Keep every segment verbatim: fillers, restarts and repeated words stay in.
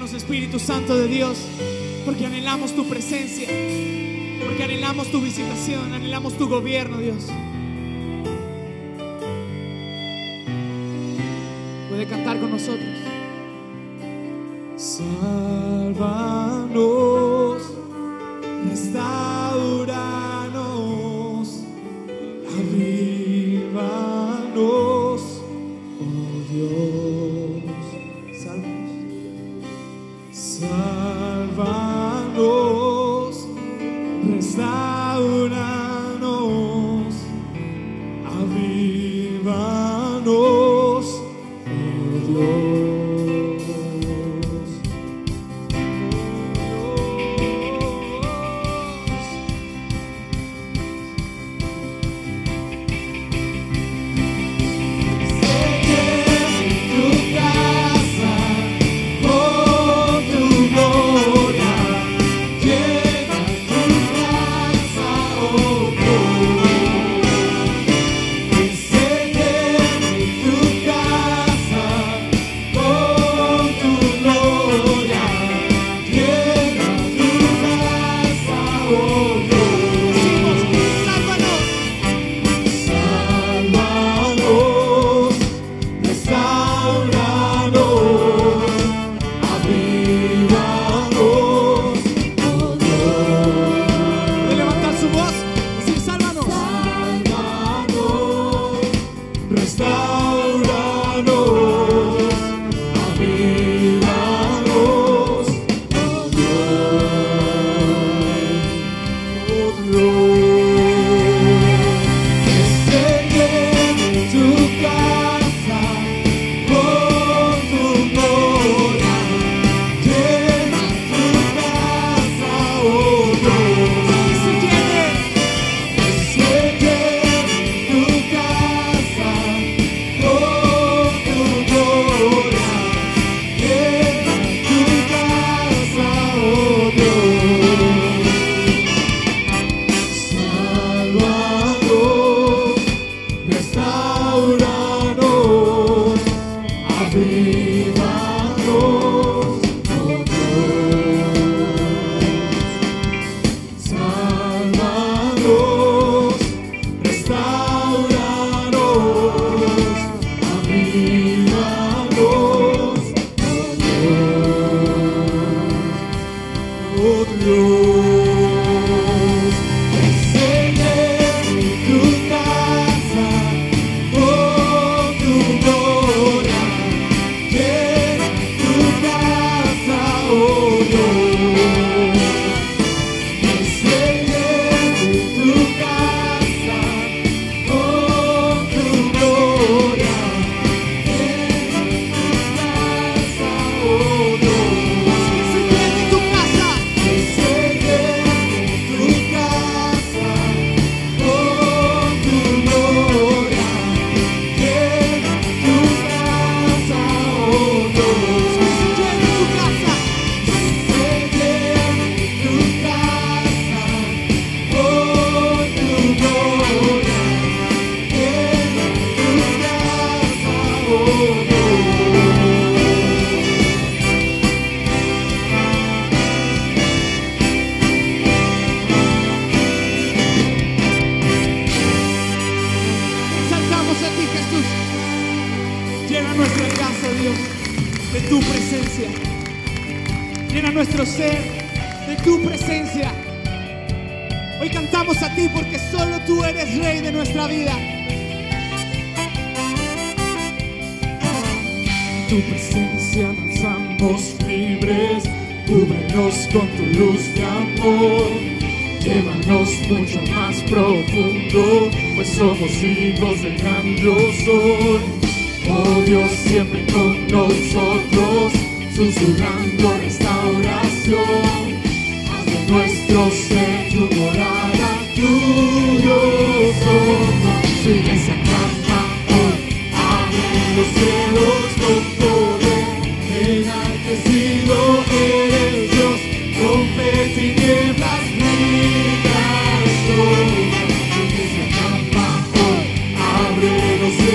pedimos, Espíritu Santo de Dios, porque anhelamos tu presencia, porque anhelamos tu visitación, anhelamos tu gobierno, Dios. Puede cantar con nosotros. Sálvanos, restauranos, avívanos, oh Dios. Sálvanos, restauranos, avívanos, oh Dios.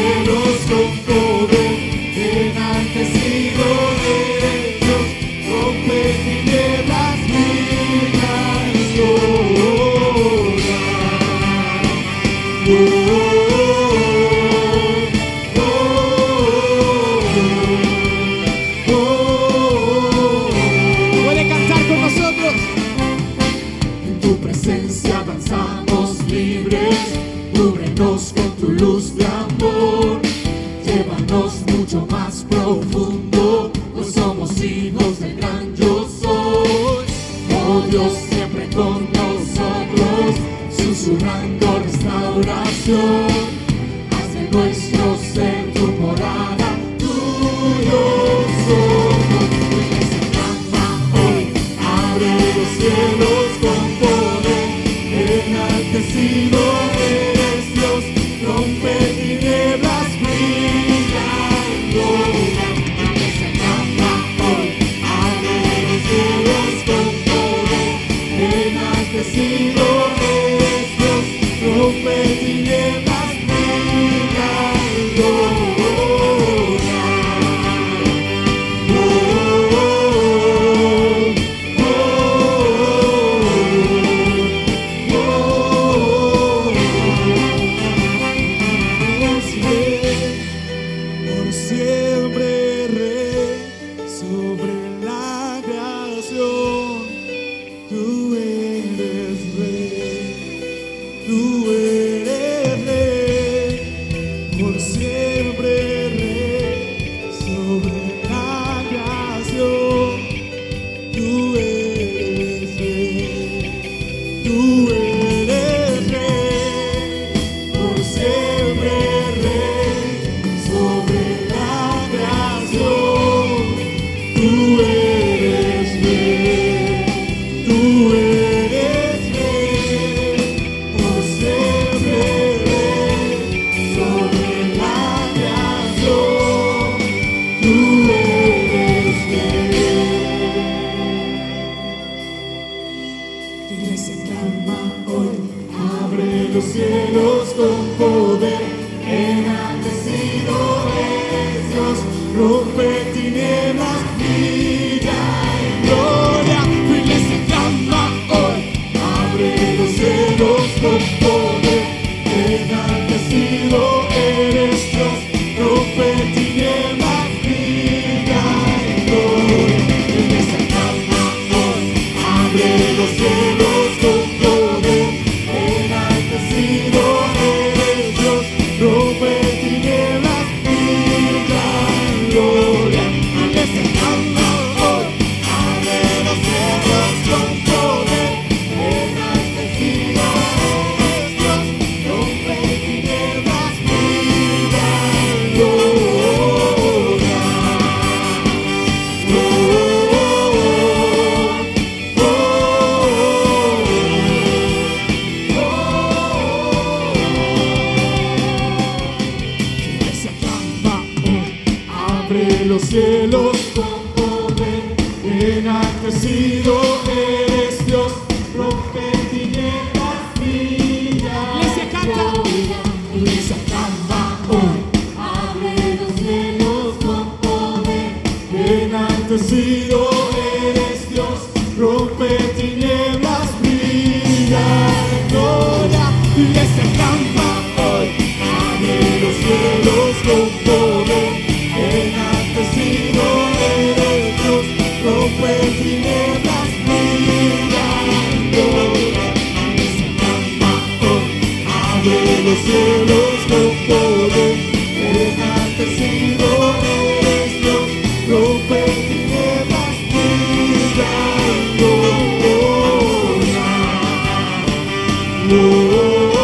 Con poder, enaltecido de Dios. hijos del gran yo soy. Oh Dios, siempre con nosotros, susurrando restauración. Haz de nuestro ser tu morada, tuyo somos. Iglesia canta hoy, abre los cielos con poder, enaltecido eres Dios, rompe tinieblas, brilla en gloria. Iglesia canta hoy, abre los cielos con poder, enaltecido eres Dios, rompe tinieblas, brilla en gloria. Por siempre rey sobre la creación, tú eres rey, tú eres rey, por siempre rey sobre la creación, tú eres rey, tú eres rey, por siempre rey sobre la creación, tú eres rey, tú eres rey, por siempre rey sobre la creación, tú eres rey. Tu iglesia clama hoy, abre los cielos con poder, enaltecido eres Dios, rompe tinieblas, brilla en gloria. Tu iglesia clama hoy, abre los cielos con poder, enaltecido eres Dios, rompe tinieblas, brilla en gloria. Tu iglesia clama hoy, abre los cielos con poder, enaltecido eres Dios, rompe tinieblas, brilla en gloria. Iglesia clama hoy, abre los cielos con poder, enaltecido eres Dios, rompe tinieblas, brilla en gloria. Oh, oh, Iglesia clama hoy, abre los cielos con poder, enaltecido eres Dios, rompe tinieblas, brilla. Iglesia canta. Iglesia clama hoy, abre los cielos con poder, enaltecido eres Dios, rompe tinieblas, brilla en gloria. Iglesia clama hoy, abre los cielos con poder, enaltecido eres Dios, rompe tinieblas, brilla en gloria. Iglesia clama hoy, abre los cielos con poder, enaltecido eres Dios, rompe tinieblas, brilla en gloria. Oh, oh,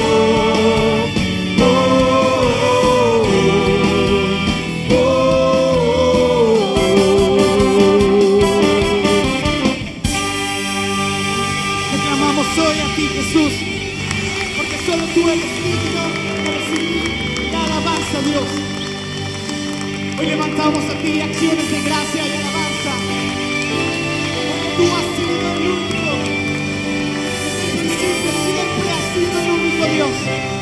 oh, oh, oh. Te clamamos hoy a ti, Jesús, porque solo tú eres digno de recibir la alabanza, Dios. Hoy levantamos a ti acciones de gracia y alabanza, porque tú has sido el único, desde el principio siempre has sido el único Dios.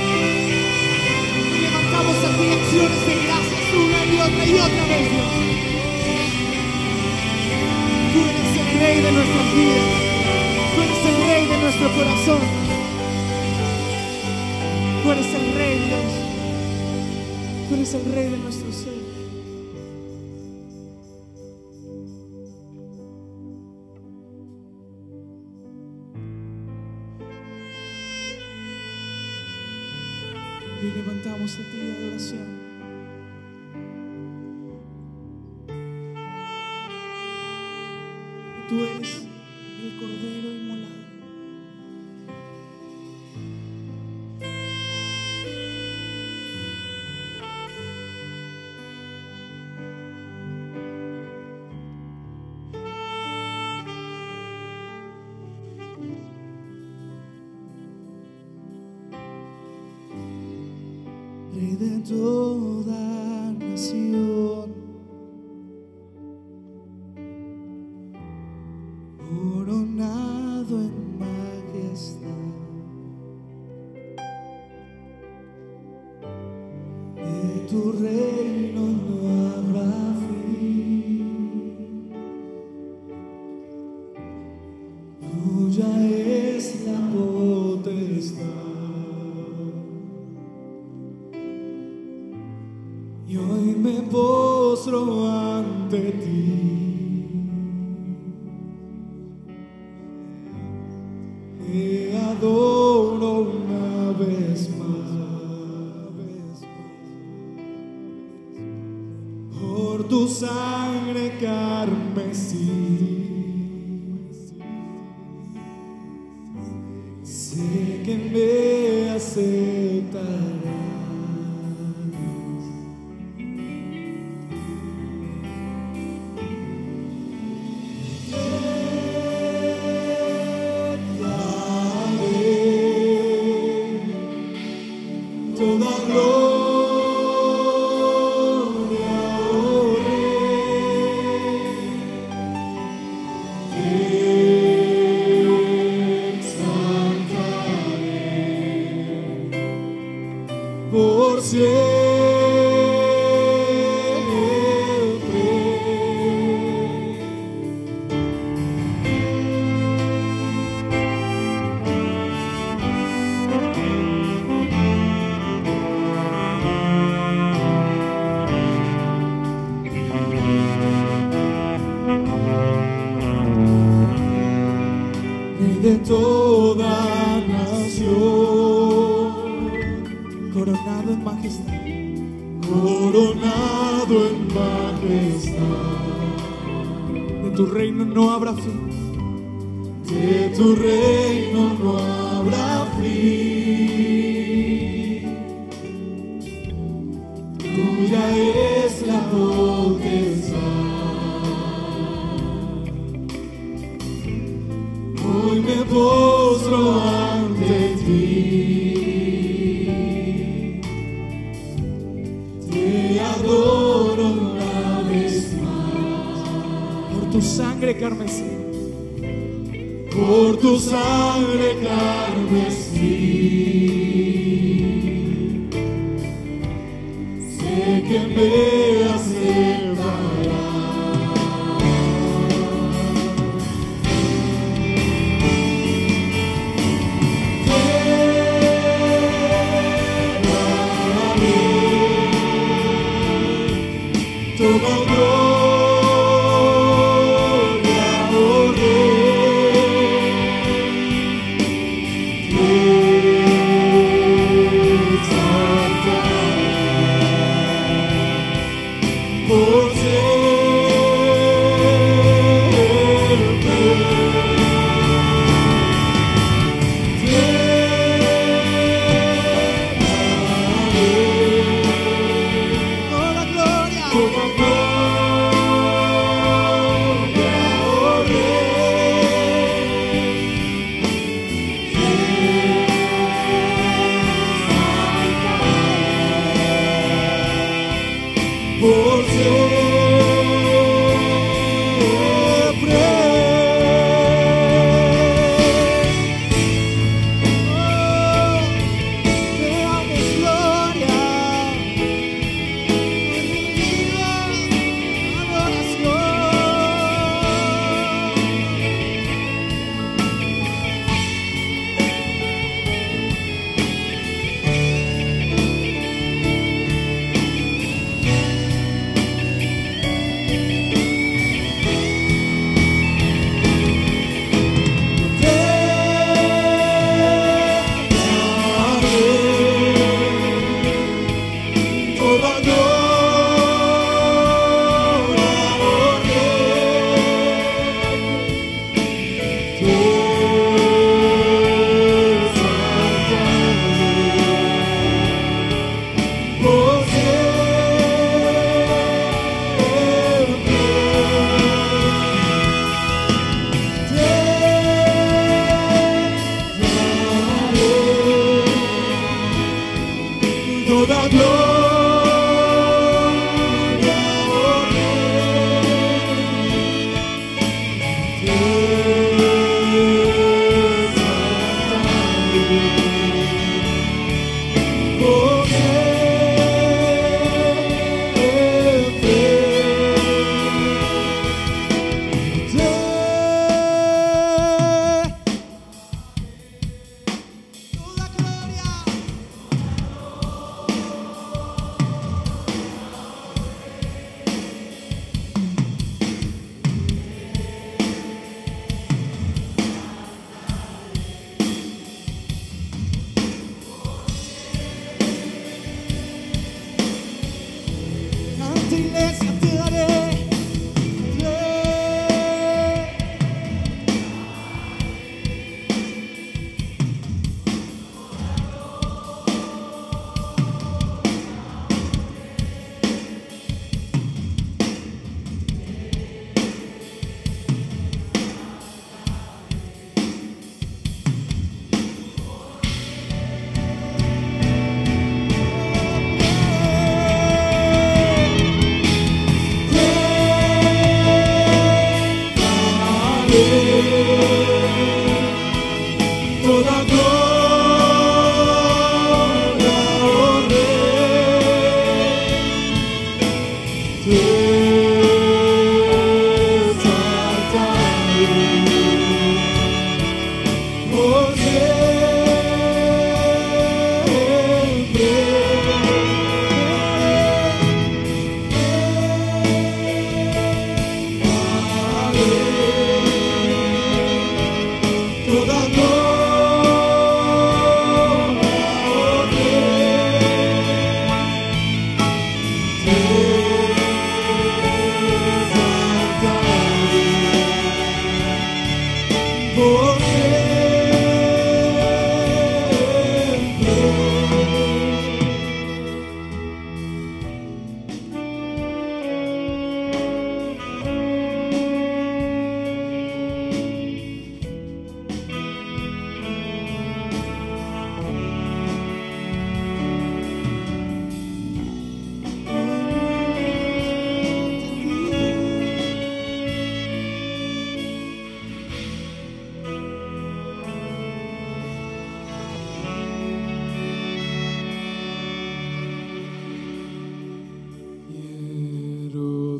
Hoy levantamos a ti acciones de gracias una y otra y otra vez, Dios. Tú eres el Rey de nuestras vidas, tú eres el Rey de nuestro corazón, tú eres el Rey, Dios, tú eres el Rey de nuestro ser. Y levantamos a ti adoración. tú eres el Cordero inmolado. Rey de toda nación, coronado en majestad, de tu reino no habrá fin, tuya es la potestad. Y hoy me postro ante ti, te adoro una vez más, por tu sangre carmesí, sé que me aceptarás. Toda gloria, oh Rey, te exaltaré por siempre. De toda nación, coronado en majestad, coronado en majestad, de tu reino no habrá fin, de tu reino no habrá fin, tuya es la potestad. Hoy me postro ante ti, te adoro una vez más, por tu sangre carmesí, por tu sangre carmesí, sé que me aceptarás. Toda gloria, oh Rey, te exaltaré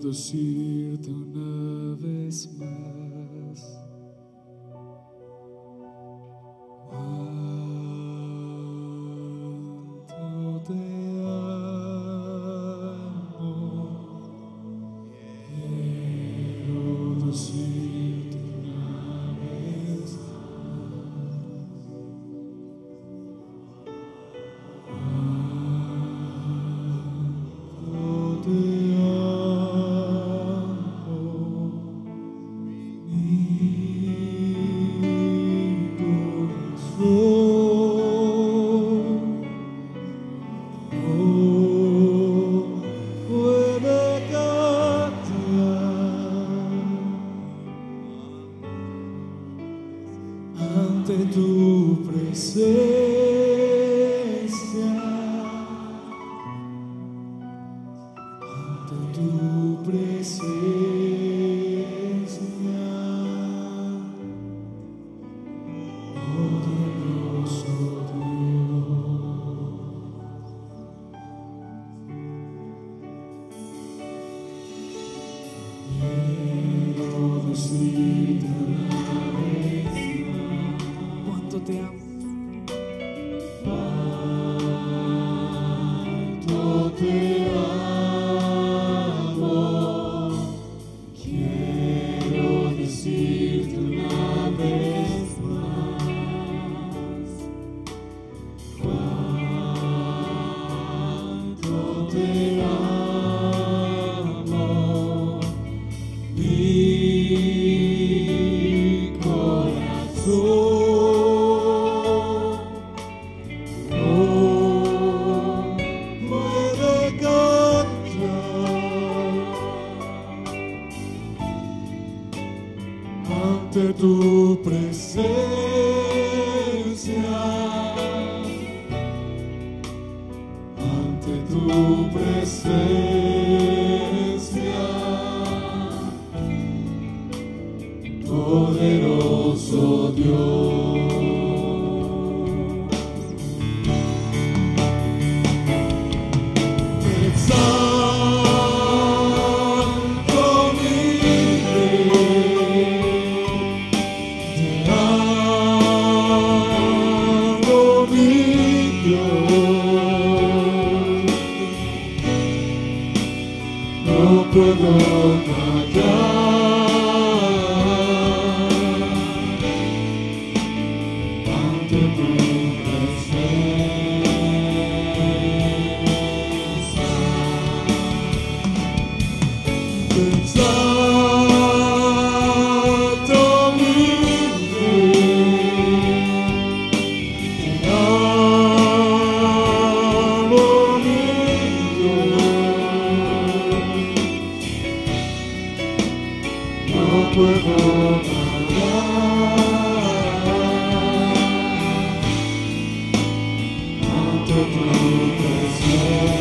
decirte una vez más cuánto te amo. Quiero decirte una vez cuánto te ante tu presencia, ante tu presencia, poderoso Dios. Quiero decirte una vez Cuánto te amo. cuánto te amo. Quiero decirte una vez más cuánto te amo. Mi corazón no puede cantar ante tu presencia, ante tu presencia, poderoso Dios. Exalto mi Rey, te amo mi Dios, no puedo callar ante tu exalto mi Rey, te amo mi Dios, no puedo callar ante tu presencia.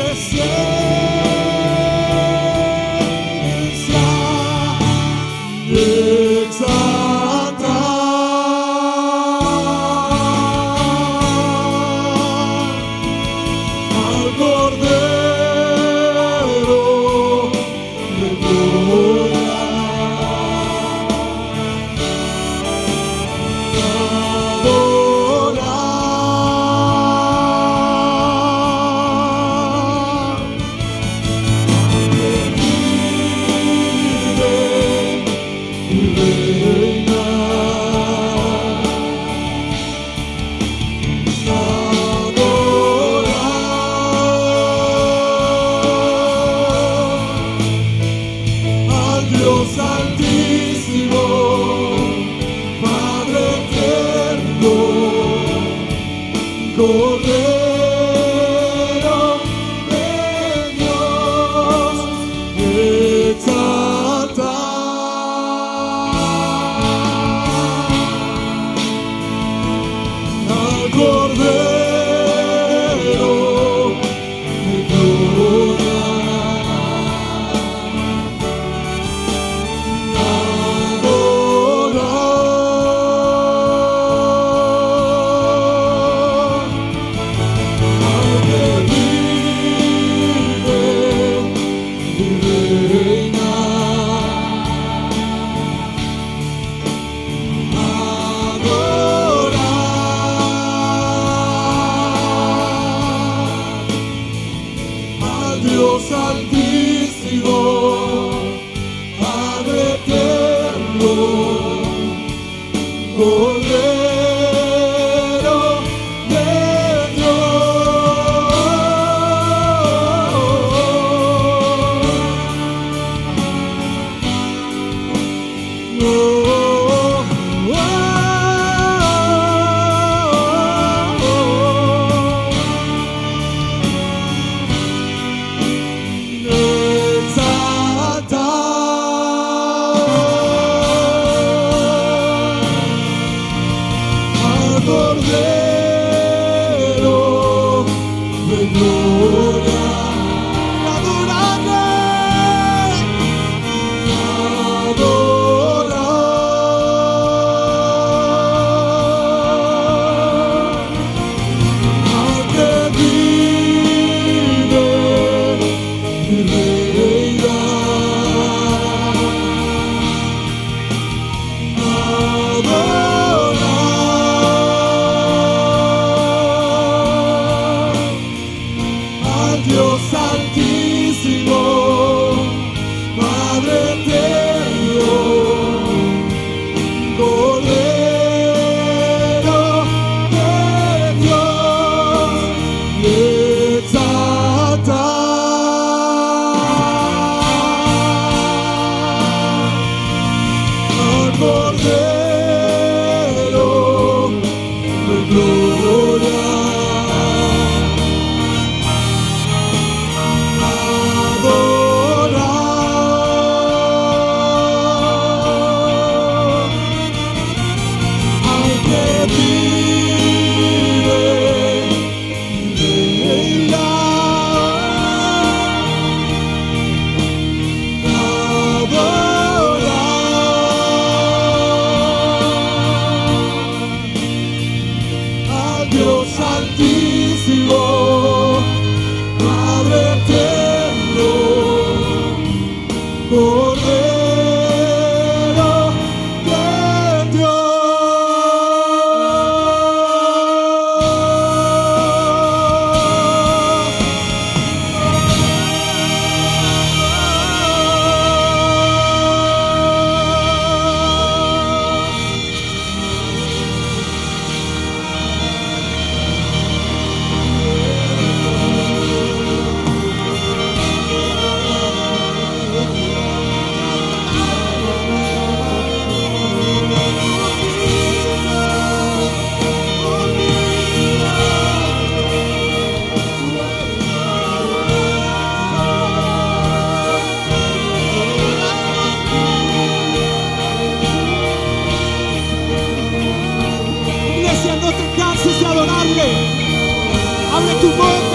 Abre tu boca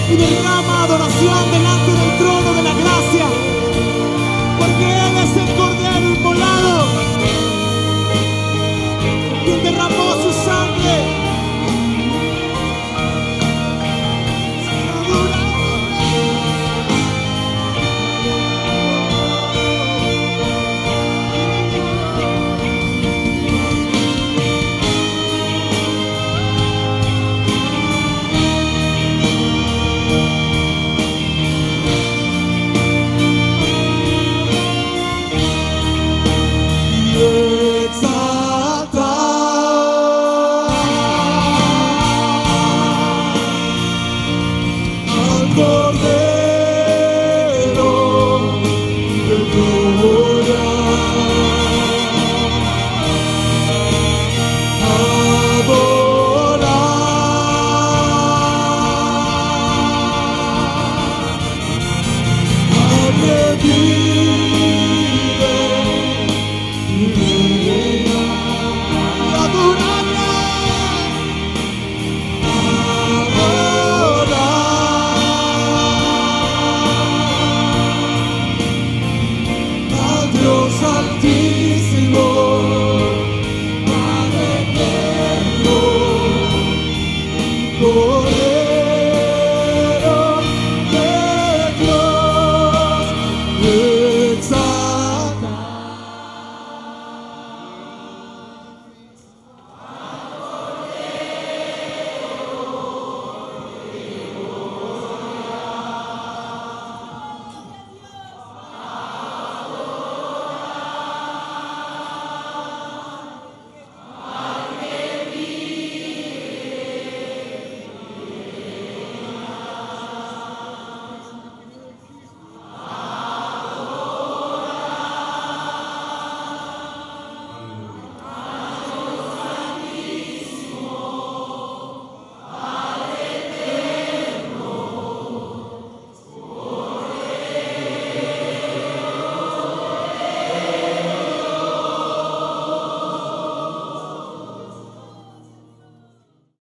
y derrama adoración delante del trono de la gracia, porque Él es el Cordero inmolado, quien derramó su sangre. Be